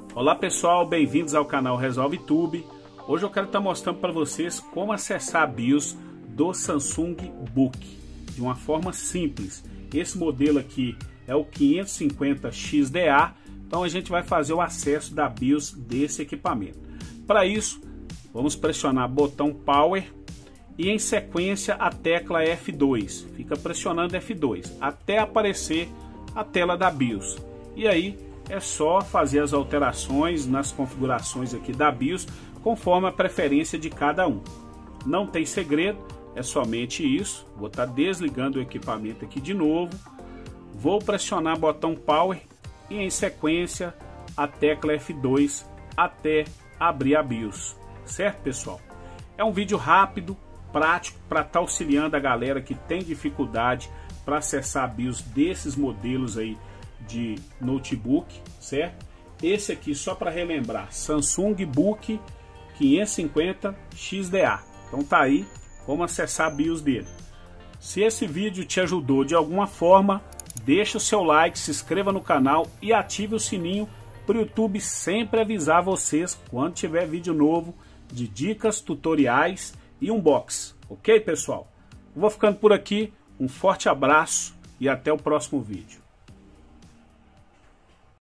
Olá pessoal, bem-vindos ao canal Resolve Tube. Hoje eu quero estar mostrando para vocês como acessar a BIOS do Samsung Book de uma forma simples. Esse modelo aqui é o 550XDA, então a gente vai fazer o acesso da BIOS desse equipamento. Para isso, vamos pressionar o botão Power e em sequência a tecla F2. Fica pressionando F2 até aparecer a tela da BIOS. E aí é só fazer as alterações nas configurações aqui da BIOS conforme a preferência de cada um. Não tem segredo, é somente isso. Vou estar desligando o equipamento aqui de novo. Vou pressionar o botão Power e em sequência a tecla F2 até abrir a BIOS. Certo, pessoal? É um vídeo rápido, prático, para estar auxiliando a galera que tem dificuldade para acessar a BIOS desses modelos aí de notebook, certo? Esse aqui, só para relembrar, Samsung Book 550XDA. Então tá aí, vamos acessar a BIOS dele. Se esse vídeo te ajudou de alguma forma, deixa o seu like, se inscreva no canal e ative o sininho para o YouTube sempre avisar vocês quando tiver vídeo novo de dicas, tutoriais e unboxing. Ok, pessoal? Vou ficando por aqui, um forte abraço e até o próximo vídeo.